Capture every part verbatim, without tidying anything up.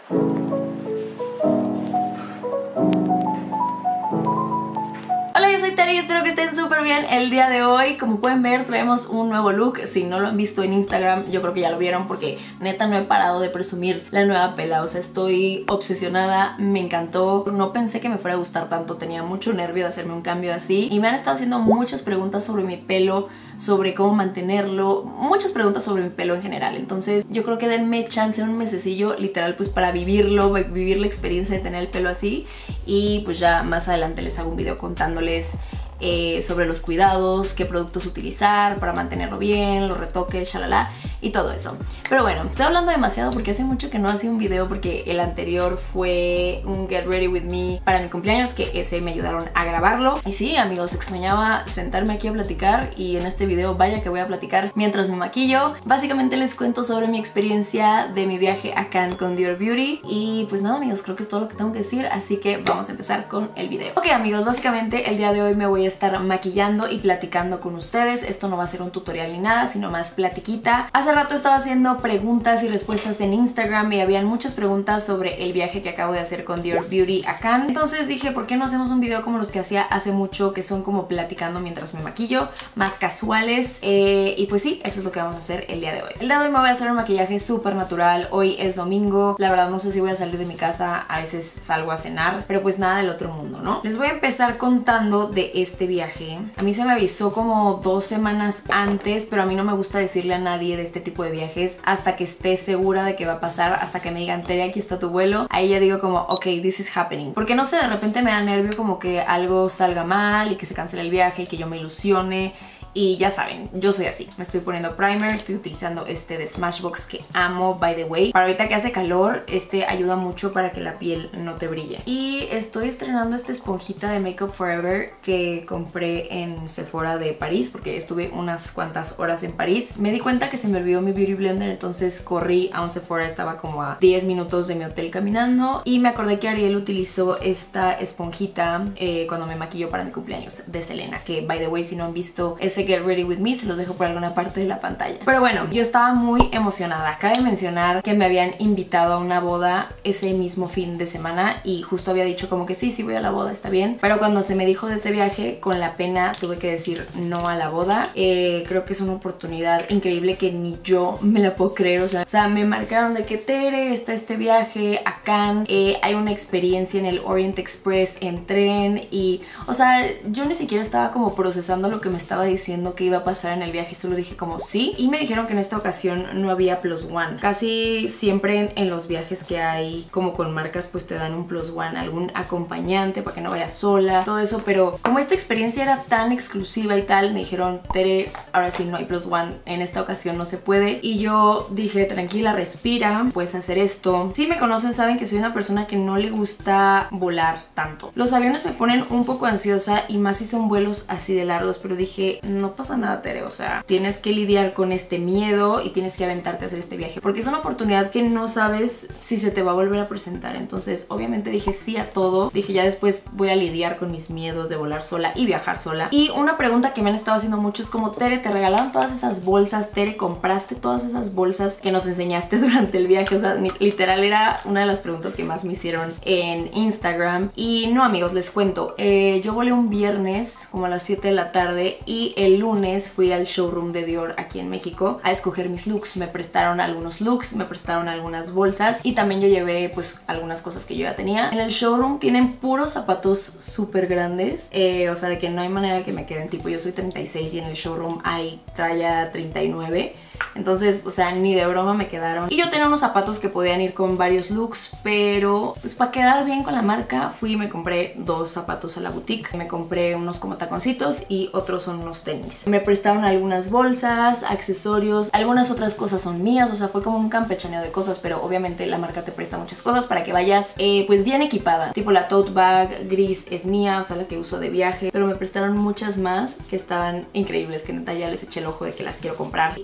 Hola, yo soy Tere y espero que estén súper bien el día de hoy. Como pueden ver, traemos un nuevo look. Si no lo han visto en Instagram, yo creo que ya lo vieron porque neta no he parado de presumir la nueva pela. O sea, estoy obsesionada, me encantó. No pensé que me fuera a gustar tanto, tenía mucho nervio de hacerme un cambio así. Y me han estado haciendo muchas preguntas sobre mi pelo, sobre cómo mantenerlo, muchas preguntas sobre mi pelo en general. Entonces yo creo que denme chance un mesecillo literal pues para vivirlo, vivir la experiencia de tener el pelo así. Y pues ya más adelante les hago un video contándoles eh, sobre los cuidados, qué productos utilizar para mantenerlo bien, los retoques, shalala y todo eso. Pero bueno, estoy hablando demasiado porque hace mucho que no hacía un video, porque el anterior fue un Get Ready With Me para mi cumpleaños, que ese me ayudaron a grabarlo. Y sí, amigos, extrañaba sentarme aquí a platicar, y en este video vaya que voy a platicar mientras me maquillo. Básicamente les cuento sobre mi experiencia de mi viaje a Cannes con Dior Beauty. Y pues nada, amigos, creo que es todo lo que tengo que decir, así que vamos a empezar con el video. Ok, amigos, básicamente el día de hoy me voy a estar maquillando y platicando con ustedes. Esto no va a ser un tutorial ni nada, sino más platiquita. Hace rato estaba haciendo preguntas y respuestas en Instagram y habían muchas preguntas sobre el viaje que acabo de hacer con Dior Beauty a Cannes. Entonces dije, ¿por qué no hacemos un video como los que hacía hace mucho, que son como platicando mientras me maquillo, más casuales? Eh, y pues sí, eso es lo que vamos a hacer el día de hoy. El día de hoy me voy a hacer un maquillaje súper natural. Hoy es domingo, la verdad no sé si voy a salir de mi casa, a veces salgo a cenar, pero pues nada del otro mundo, ¿no? Les voy a empezar contando de este viaje. A mí se me avisó como dos semanas antes, pero a mí no me gusta decirle a nadie de este tipo de viajes hasta que esté segura de que va a pasar, hasta que me digan, Tere, aquí está tu vuelo. Ahí ya digo como, ok, this is happening. Porque no sé, de repente me da nervio como que algo salga mal y que se cancele el viaje y que yo me ilusione. Y ya saben, yo soy así. Me estoy poniendo primer, estoy utilizando este de Smashbox que amo, by the way. Para ahorita que hace calor, este ayuda mucho para que la piel no te brille. Y estoy estrenando esta esponjita de Makeup Forever que compré en Sephora de París, porque estuve unas cuantas horas en París. Me di cuenta que se me olvidó mi Beauty Blender, entonces corrí a un Sephora, estaba como a diez minutos de mi hotel caminando. Y me acordé que Ariel utilizó esta esponjita eh, cuando me maquilló para mi cumpleaños de Selena, que by the way, si no han visto ese Get Ready With Me, se los dejo por alguna parte de la pantalla. Pero bueno, yo estaba muy emocionada. Cabe mencionar que me habían invitado a una boda ese mismo fin de semana y justo había dicho como que sí, sí voy a la boda, está bien. Pero cuando se me dijo de ese viaje, con la pena tuve que decir no a la boda. Eh, creo que es una oportunidad increíble que ni yo me la puedo creer. O sea, o sea me marcaron de que Tere, está este viaje a Cannes, eh, hay una experiencia en el Orient Express en tren y, o sea, yo ni siquiera estaba como procesando lo que me estaba diciendo que iba a pasar en el viaje, solo dije como sí. Y me dijeron que en esta ocasión no había plus one. Casi siempre en, en los viajes que hay como con marcas pues te dan un plus one, algún acompañante para que no vayas sola, todo eso. Pero como esta experiencia era tan exclusiva y tal, me dijeron, Tere, ahora sí no hay plus one, en esta ocasión no se puede. Y yo dije, tranquila, respira, puedes hacer esto. Si me conocen saben que soy una persona que no le gusta volar tanto. Los aviones me ponen un poco ansiosa y más si son vuelos así de largos, pero dije, no pasa nada, Tere, o sea, tienes que lidiar con este miedo y tienes que aventarte a hacer este viaje, porque es una oportunidad que no sabes si se te va a volver a presentar. Entonces obviamente dije sí a todo. Dije, ya después voy a lidiar con mis miedos de volar sola y viajar sola. Y una pregunta que me han estado haciendo mucho es como, Tere, ¿te regalaron todas esas bolsas? Tere, ¿compraste todas esas bolsas que nos enseñaste durante el viaje? O sea, literal era una de las preguntas que más me hicieron en Instagram. Y no, amigos, les cuento, eh, yo volé un viernes como a las siete de la tarde y el lunes fui al showroom de Dior aquí en México a escoger mis looks. Me prestaron algunos looks, me prestaron algunas bolsas y también yo llevé pues algunas cosas que yo ya tenía. En el showroom tienen puros zapatos súper grandes, eh, o sea, de que no hay manera que me queden. Tipo, yo soy treinta y seis y en el showroom hay talla treinta y nueve. Entonces, o sea, ni de broma me quedaron. Y yo tenía unos zapatos que podían ir con varios looks, pero pues para quedar bien con la marca fui y me compré dos zapatos a la boutique. Me compré unos como taconcitos y otros son unos tenis. Me prestaron algunas bolsas, accesorios, algunas otras cosas son mías. O sea, fue como un campechaneo de cosas, pero obviamente la marca te presta muchas cosas para que vayas eh, pues bien equipada. Tipo la tote bag gris es mía, o sea, la que uso de viaje. Pero me prestaron muchas más que estaban increíbles, que neta ya les eché el ojo de que las quiero comprar. Y pues sí,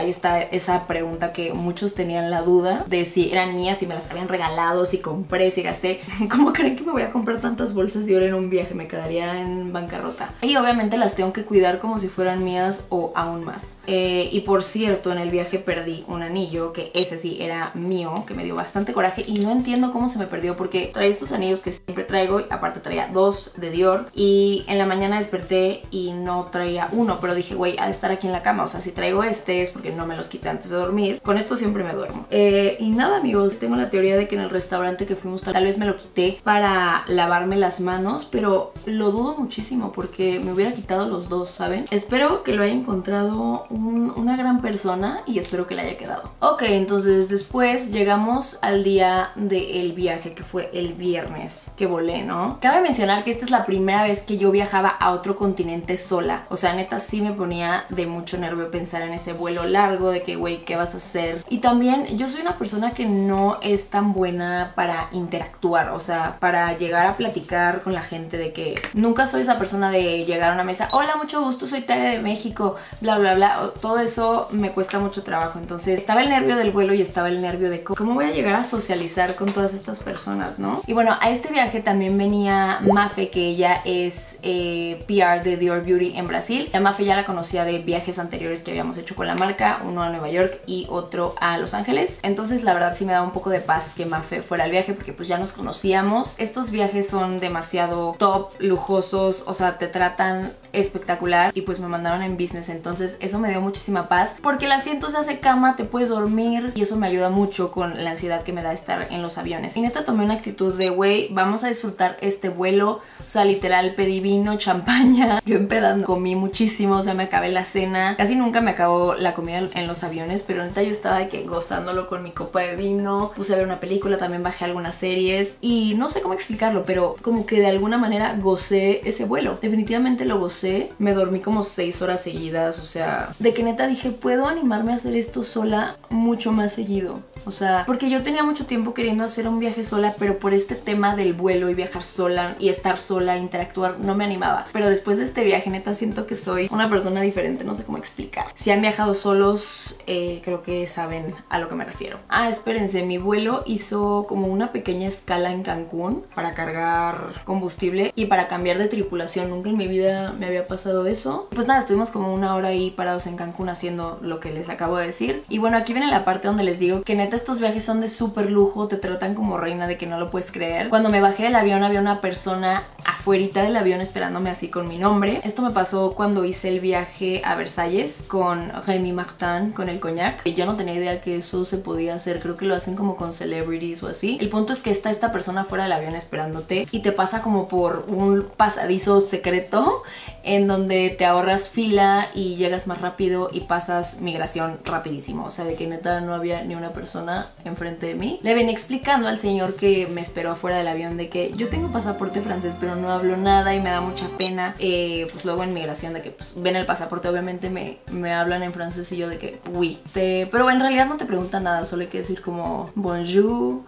ahí está esa pregunta que muchos tenían la duda de si eran mías, si me las habían regalado, si compré, si gasté. ¿Cómo creen que me voy a comprar tantas bolsas de oro en un viaje? Me quedaría en bancarrota. Y obviamente las tengo que cuidar como si fueran mías o aún más. Eh, y por cierto, en el viaje perdí un anillo, que ese sí era mío, que me dio bastante coraje y no entiendo cómo se me perdió, porque traía estos anillos que siempre traigo, y aparte traía dos de Dior, y en la mañana desperté y no traía uno, pero dije, güey, ha de estar aquí en la cama, o sea, si traigo este es porque no me los quité antes de dormir. Con esto siempre me duermo. Eh, y nada, amigos, tengo la teoría de que en el restaurante que fuimos tal vez me lo quité para lavarme las manos, pero lo dudo muchísimo porque me hubiera quitado los dos, ¿saben? Espero que lo haya encontrado un, una gran persona y espero que le haya quedado. Ok, entonces después llegamos al día del viaje, que fue el viernes que volé, ¿no? Cabe mencionar que esta es la primera vez que yo viajaba a otro continente sola. O sea, neta, sí me ponía de mucho nervio pensar en ese vuelo largo, de que, güey, ¿qué vas a hacer? Y también yo soy una persona que no es tan buena para interactuar, o sea, para llegar a platicar con la gente, de que nunca soy esa persona de llegar a una mesa, hola, mucho gusto, soy Tere de México, bla, bla, bla. Todo eso me cuesta mucho trabajo. Entonces estaba el nervio del vuelo y estaba el nervio de cómo voy a llegar a socializar con todas estas personas, ¿no? Y bueno, a este viaje también venía Mafe, que ella es eh, P R de Dior Beauty en Brasil. A Mafe ya la conocía de viajes anteriores que habíamos hecho con la marca, uno a Nueva York y otro a Los Ángeles. Entonces la verdad sí me daba un poco de paz que Mafe fuera al viaje, porque pues ya nos conocíamos. Estos viajes son demasiado top, lujosos, o sea, te tratan espectacular, y pues me mandaron en business, entonces eso me dio muchísima paz, porque el asiento se hace cama, te puedes dormir, y eso me ayuda mucho con la ansiedad que me da estar en los aviones. Y neta tomé una actitud de, güey, vamos a disfrutar este vuelo. O sea, literal pedí vino, champaña, yo empedando comí muchísimo, o sea, me acabé la cena. Casi nunca me acabó la comida en los aviones, pero neta yo estaba de que gozándolo con mi copa de vino. Puse a ver una película, también bajé algunas series, y no sé cómo explicarlo, pero como que de alguna manera gocé ese vuelo. Definitivamente lo gocé. Me dormí como seis horas seguidas, o sea, de que neta dije, puedo animarme a hacer esto sola mucho más seguido. O sea, porque yo tenía mucho tiempo queriendo hacer un viaje sola, pero por este tema del vuelo y viajar sola y estar sola, interactuar, no me animaba. Pero después de este viaje, neta, siento que soy una persona diferente, no sé cómo explicar. Si han viajado solos, eh, creo que saben a lo que me refiero. Ah, espérense, mi vuelo hizo como una pequeña escala en Cancún para cargar combustible y para cambiar de tripulación. Nunca en mi vida me había pasado eso. Pues nada, estuvimos como una hora ahí parados en Cancún haciendo lo que les acabo de decir. Y bueno, aquí viene la parte donde les digo que neta estos viajes son de súper lujo, te tratan como reina, de que no lo puedes creer. Cuando me bajé del avión había una persona afuerita del avión esperándome así con mi nombre. Esto me pasó cuando hice el viaje a Versalles con Rémy Martin, con el coñac. Yo no tenía idea que eso se podía hacer, creo que lo hacen como con celebrities o así. El punto es que está esta persona fuera del avión esperándote y te pasa como por un pasadizo secreto en donde te ahorras fila y llegas más rápido y pasas migración rapidísimo. O sea, de que neta no había ni una persona enfrente de mí. Le venía explicando al señor que me esperó afuera del avión de que yo tengo pasaporte francés pero no hablo nada y me da mucha pena. Eh, pues luego en migración de que pues, ven el pasaporte, obviamente me, me hablan en francés y yo de que oui. Te, pero en realidad no te preguntan nada, solo hay que decir como bonjour,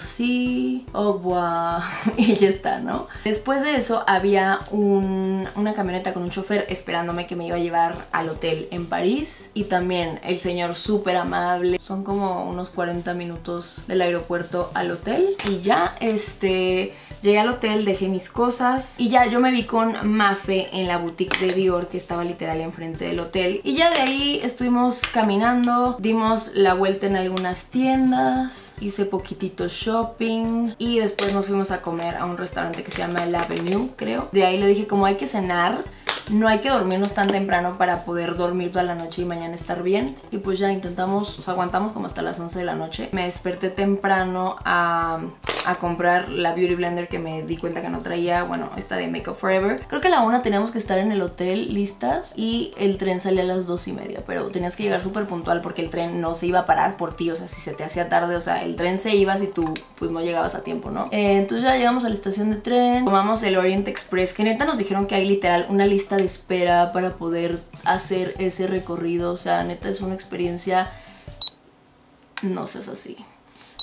merci, au revoir y ya está, ¿no? Después de eso había un, una camioneta con un chofer esperándome que me iba a llevar al hotel en París, y también el señor súper amable. Son como unos cuarenta minutos del aeropuerto al hotel y ya este llegué al hotel, dejé mis cosas y ya yo me vi con Mafe en la boutique de Dior que estaba literal enfrente del hotel, y ya de ahí estuvimos caminando, dimos la vuelta en algunas tiendas, hice poquitito shopping y después nos fuimos a comer a un restaurante que se llama El Avenue, creo. De ahí le dije como hay que cenar, no hay que dormirnos tan temprano para poder dormir toda la noche y mañana estar bien. Y pues ya intentamos, o sea, aguantamos como hasta las once de la noche. Me desperté temprano a, a comprar la Beauty Blender que me di cuenta que no traía. Bueno, esta de Make Up Forever. Creo que a la una teníamos que estar en el hotel listas y el tren salía a las dos y media. Pero tenías que llegar súper puntual porque el tren no se iba a parar por ti. O sea, si se te hacía tarde, o sea, el tren se iba si tú pues no llegabas a tiempo, ¿no? Eh, entonces ya llegamos a la estación de tren, tomamos el Orient Express, que neta nos dijeron que hay literal una lista de espera para poder hacer ese recorrido. O sea, neta es una experiencia, no seas así.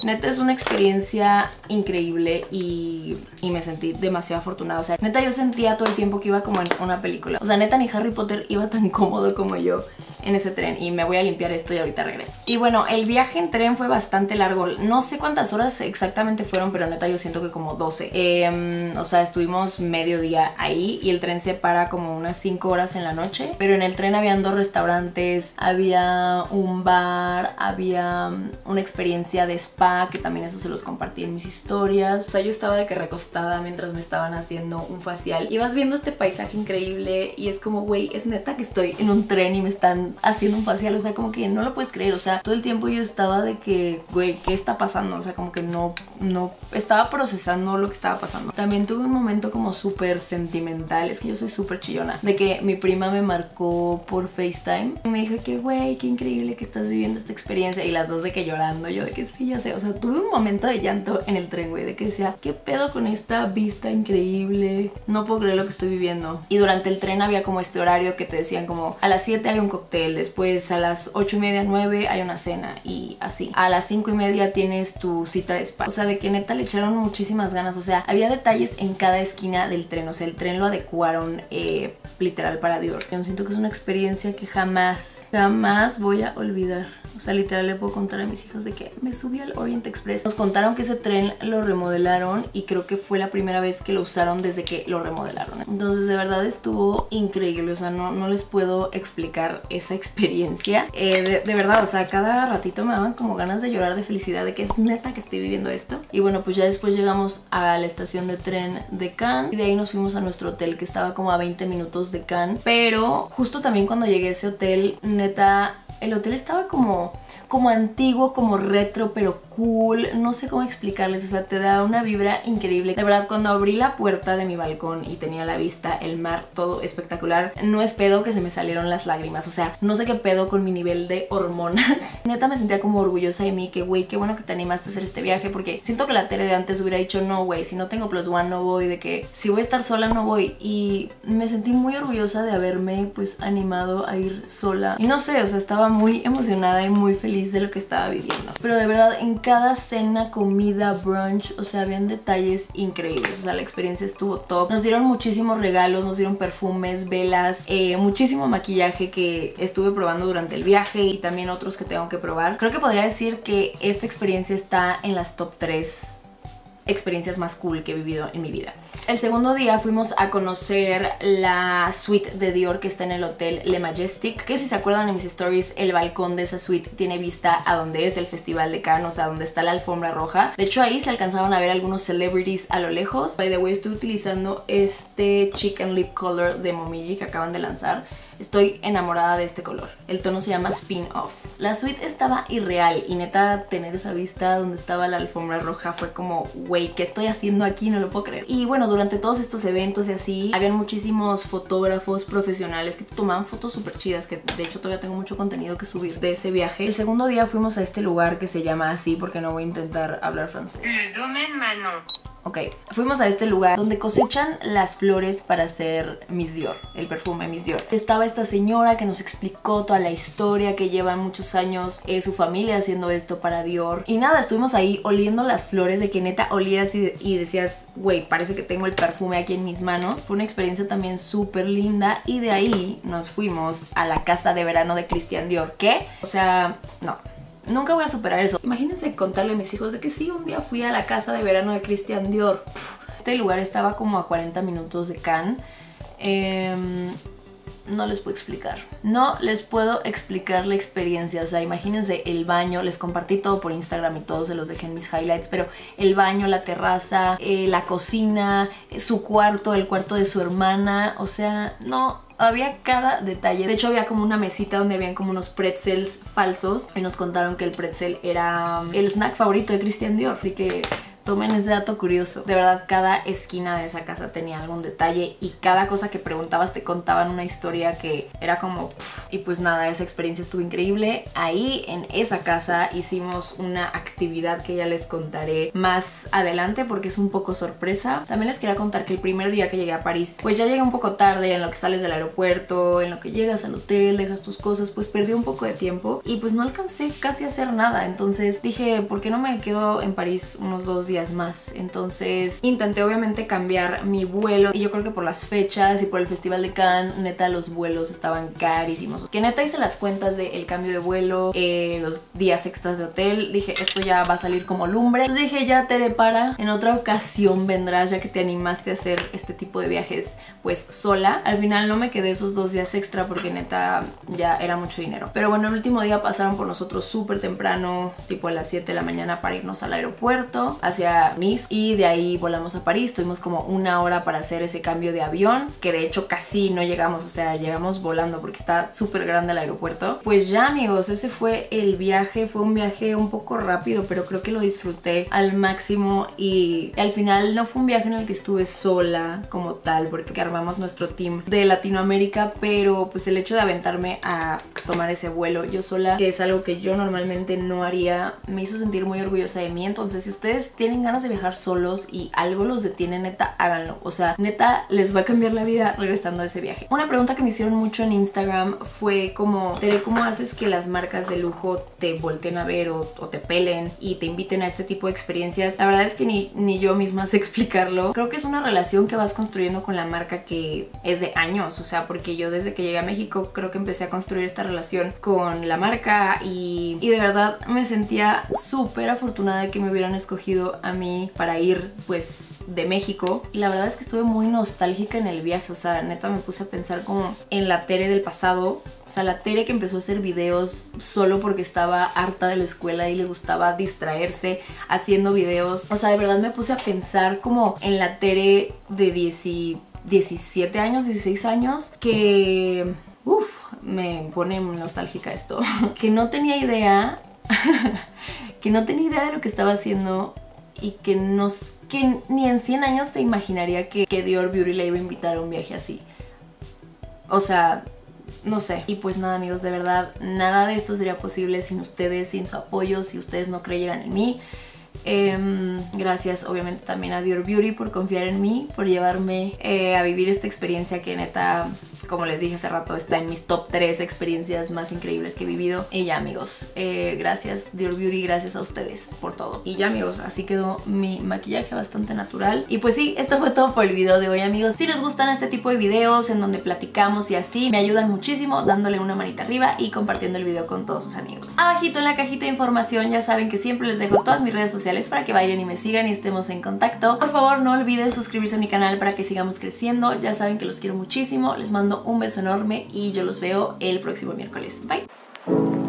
Neta es una experiencia increíble y, y me sentí demasiado afortunada. O sea, neta yo sentía todo el tiempo que iba como en una película. O sea, neta ni Harry Potter iba tan cómodo como yo en ese tren. Y me voy a limpiar esto y ahorita regreso. Y bueno, el viaje en tren fue bastante largo. No sé cuántas horas exactamente fueron, pero neta yo siento que como doce. Eh, o sea, estuvimos medio día ahí y el tren se para como unas cinco horas en la noche. Pero en el tren habían dos restaurantes, había un bar, había una experiencia de spa, que también eso se los compartí en mis historias. O sea, yo estaba de que recostada mientras me estaban haciendo un facial y vas viendo este paisaje increíble y es como, güey, es neta que estoy en un tren y me están haciendo un facial. O sea, como que no lo puedes creer. O sea, todo el tiempo yo estaba de que, güey, ¿qué está pasando? O sea, como que no, no estaba procesando lo que estaba pasando. También tuve un momento como súper sentimental. Es que yo soy súper chillona. De que mi prima me marcó por FaceTime y me dijo que, güey, qué increíble que estás viviendo esta experiencia. Y las dos de que llorando. Yo de que sí, ya sé. O sea, tuve un momento de llanto en el tren, güey. De que decía, ¿qué pedo con esta vista increíble? No puedo creer lo que estoy viviendo. Y durante el tren había como este horario que te decían como a las siete hay un cóctel, después a las ocho y media, nueve hay una cena y así. A las cinco y media tienes tu cita de spa. O sea, de que neta le echaron muchísimas ganas. O sea, había detalles en cada esquina del tren. O sea, el tren lo adecuaron eh, literal para Dior. Yo siento que es una experiencia que jamás, jamás voy a olvidar. O sea, literal le puedo contar a mis hijos de que me subí al Orient Express. Nos contaron que ese tren lo remodelaron y creo que fue la primera vez que lo usaron desde que lo remodelaron. Entonces de verdad estuvo increíble. O sea, no, no les puedo explicar esa experiencia. Eh, de, de verdad, o sea, cada ratito me daban como ganas de llorar de felicidad de que es neta que estoy viviendo esto. Y bueno, pues ya después llegamos a la estación de tren de Cannes y de ahí nos fuimos a nuestro hotel que estaba como a veinte minutos de Cannes. Pero justo también cuando llegué a ese hotel, neta, el hotel estaba como... como antiguo, como retro, pero cool. No sé cómo explicarles, o sea, te da una vibra increíble. De verdad, cuando abrí la puerta de mi balcón y tenía la vista, el mar, todo espectacular, no es pedo que se me salieron las lágrimas. O sea, no sé qué pedo con mi nivel de hormonas. Neta me sentía como orgullosa de mí, que güey, qué bueno que te animaste a hacer este viaje, porque siento que la Tere de antes hubiera dicho, no güey, si no tengo plus one no voy, de que si voy a estar sola no voy. Y me sentí muy orgullosa de haberme pues animado a ir sola. Y no sé, o sea, estaba muy emocionada y muy feliz de lo que estaba viviendo. Pero de verdad, en cada cena, comida, brunch, o sea, habían detalles increíbles. O sea, la experiencia estuvo top. Nos dieron muchísimos regalos, nos dieron perfumes, velas, eh, muchísimo maquillaje que estuve probando durante el viaje y también otros que tengo que probar. Creo que podría decir que esta experiencia está en las top tres experiencias más cool que he vivido en mi vida. El segundo día fuimos a conocer la suite de Dior que está en el hotel Le Majestic, que si se acuerdan de mis stories, el balcón de esa suite tiene vista a donde es el Festival de Cannes, o sea, donde está la alfombra roja. De hecho, ahí se alcanzaban a ver algunos celebrities a lo lejos. By the way, estoy utilizando este Cheek and Lip Color de Momiji que acaban de lanzar. Estoy enamorada de este color. El tono se llama Spin Off. La suite estaba irreal y neta tener esa vista donde estaba la alfombra roja fue como, güey, ¿qué estoy haciendo aquí? No lo puedo creer. Y bueno, durante todos estos eventos y así, habían muchísimos fotógrafos profesionales que tomaban fotos súper chidas, que de hecho todavía tengo mucho contenido que subir de ese viaje. El segundo día fuimos a este lugar que se llama así porque no voy a intentar hablar francés. Le Domaine Manon. Ok, fuimos a este lugar donde cosechan las flores para hacer Miss Dior, el perfume Miss Dior. Estaba esta señora que nos explicó toda la historia, que lleva muchos años eh, su familia haciendo esto para Dior. Y nada, estuvimos ahí oliendo las flores, de que neta olías y, y decías, güey, parece que tengo el perfume aquí en mis manos. Fue una experiencia también súper linda y de ahí nos fuimos a la casa de verano de Christian Dior. ¿Qué? O sea, no. Nunca voy a superar eso. Imagínense contarle a mis hijos de que sí, un día fui a la casa de verano de Christian Dior. Este lugar estaba como a cuarenta minutos de Cannes. Eh, no les puedo explicar. No les puedo explicar la experiencia. O sea, imagínense el baño. Les compartí todo por Instagram y todo se los dejé en mis highlights. Pero el baño, la terraza, eh, la cocina, su cuarto, el cuarto de su hermana. O sea, no... Había cada detalle. De hecho, había como una mesita donde habían como unos pretzels falsos. Y nos contaron que el pretzel era el snack favorito de Christian Dior. Así que Tomen ese dato curioso. De verdad, cada esquina de esa casa tenía algún detalle y cada cosa que preguntabas te contaban una historia que era como... Pff. Y pues nada, esa experiencia estuvo increíble. Ahí en esa casa hicimos una actividad que ya les contaré más adelante porque es un poco sorpresa. También les quería contar que el primer día que llegué a París, pues ya llegué un poco tarde en lo que sales del aeropuerto, en lo que llegas al hotel, dejas tus cosas, pues perdí un poco de tiempo y pues no alcancé casi a hacer nada. Entonces dije, ¿por qué no me quedo en París unos dos días más? Entonces intenté obviamente cambiar mi vuelo y yo creo que por las fechas y por el Festival de Cannes, neta los vuelos estaban carísimos. Que neta hice las cuentas del cambio de vuelo, eh, los días extras de hotel, dije, esto ya va a salir como lumbre. Entonces dije, ya Tere, para, en otra ocasión vendrás ya que te animaste a hacer este tipo de viajes pues sola. Al final no me quedé esos dos días extra porque neta ya era mucho dinero. Pero bueno, el último día pasaron por nosotros súper temprano, tipo a las siete de la mañana para irnos al aeropuerto hacia Nice y de ahí volamos a París. Tuvimos como una hora para hacer ese cambio de avión, que de hecho casi no llegamos, o sea, llegamos volando porque está súper grande el aeropuerto. Pues ya amigos, ese fue el viaje. Fue un viaje un poco rápido, pero creo que lo disfruté al máximo y al final no fue un viaje en el que estuve sola como tal, porque armamos nuestro team de Latinoamérica, pero pues el hecho de aventarme a tomar ese vuelo yo sola, que es algo que yo normalmente no haría, me hizo sentir muy orgullosa de mí. Entonces si ustedes tienen ganas de viajar solos y algo los detiene, neta, háganlo. O sea, neta, les va a cambiar la vida regresando a ese viaje. Una pregunta que me hicieron mucho en Instagram fue como, Tere, ¿cómo haces que las marcas de lujo te volteen a ver o, o te pelen y te inviten a este tipo de experiencias? La verdad es que ni, ni yo misma sé explicarlo. Creo que es una relación que vas construyendo con la marca que es de años, o sea, porque yo desde que llegué a México creo que empecé a construir esta relación con la marca y, y de verdad me sentía súper afortunada de que me hubieran escogido a mí para ir pues de México. Y la verdad es que estuve muy nostálgica en el viaje, o sea, neta me puse a pensar como en la Tere del pasado, o sea, la Tere que empezó a hacer videos solo porque estaba harta de la escuela y le gustaba distraerse haciendo videos. O sea, de verdad me puse a pensar como en la Tere de diecisiete años, dieciséis años, que... Uf, me pone nostálgica esto. Que no tenía idea, que no tenía idea de lo que estaba haciendo y que, no, que ni en cien años se imaginaría que, que Dior Beauty le iba a invitar a un viaje así. O sea... no sé. Y pues nada amigos, de verdad, nada de esto sería posible sin ustedes, sin su apoyo, si ustedes no creyeran en mí. Eh, gracias obviamente también a Dior Beauty por confiar en mí, por llevarme eh, a vivir esta experiencia que neta, como les dije hace rato, está en mis top tres experiencias más increíbles que he vivido. Y ya amigos, eh, gracias Dior Beauty, gracias a ustedes por todo. Y ya amigos, así quedó mi maquillaje bastante natural. Y pues sí, esto fue todo por el video de hoy amigos. Si les gustan este tipo de videos en donde platicamos y así, me ayudan muchísimo dándole una manita arriba y compartiendo el video con todos sus amigos. Abajito en la cajita de información ya saben que siempre les dejo todas mis redes sociales para que vayan y me sigan y estemos en contacto. Por favor no olviden suscribirse a mi canal para que sigamos creciendo. Ya saben que los quiero muchísimo, les mando un beso enorme y yo los veo el próximo miércoles. Bye.